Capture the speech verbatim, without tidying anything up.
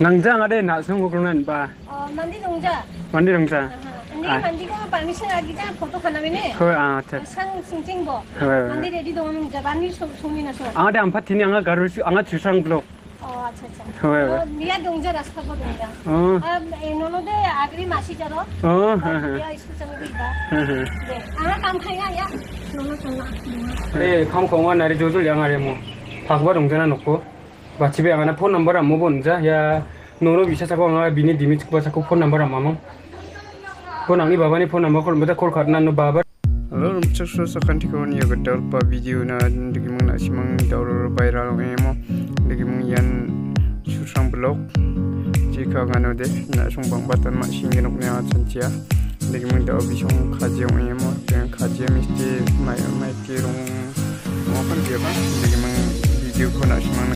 Nangjang ada nak sungguh kelunan pa. Oh, mandi nongja. Mandi nongja. Ini mandi ko permission lagi kan foto kana mene. Hoi ah, cek. Sang singting bo. Hoi. Mandi ready dong nongja mandi sumi na so. Anga ada empat ini anga garus anga Chusrang blok. Oh, acha acha. Hoi. Oh, dia nongja rasta ko nongja. Oh. Ab enono de agri masi jaro. Oh. Dia isu sang biba. De, anga kam khaya ya. Nono nono. Eh, kamu kawan dari jujur yang ada mu. Pakbar nongja na noko. Bacibe anga na phone number amu bonja ya. Nono bisa sako anga bini dimit ko sako phone number amamu. Phone angni baba ni phone number ko mata call karna no baba. Halo, rumcak so kanti ko ni gadal pa video na digi mong na simang daur viral emo. Digi mong yan Chusrang blog. Jika ngano de na sumbang batan mak singgenok ni acancia. Digi mong daur bisong kaji emo. Dengan kaji mesti mai mai kirung mo kan dia ba. Digi mong video ko na simang